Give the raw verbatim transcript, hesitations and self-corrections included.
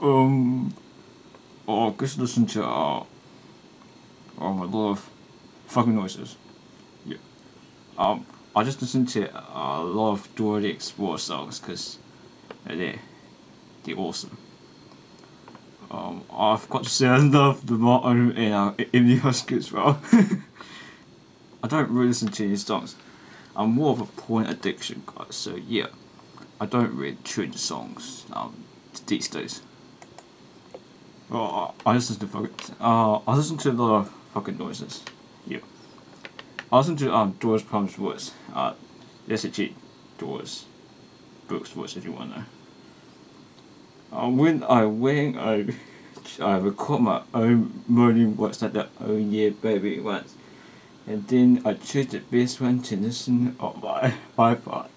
Um, I just listen to uh, um, a lot of fucking noises. Yeah. Um, I just listen to a lot of Dorothy Explorer songs because they're they're awesome. Um, I've got to say I love the motto in uh, in the Husker as well. I don't really listen to any songs. I'm more of a porn addiction guy, so yeah, I don't really tune the songs um these days. Well, I I listen to fucking uh I listen to a lot of fucking noises. Yeah. I listen to um Doors Pumps Words. Uh S H E Doors Books Words if you wanna know. Uh, when I when I I record my own morning words like that oh yeah baby once, and then I choose the best one to listen on my iPod.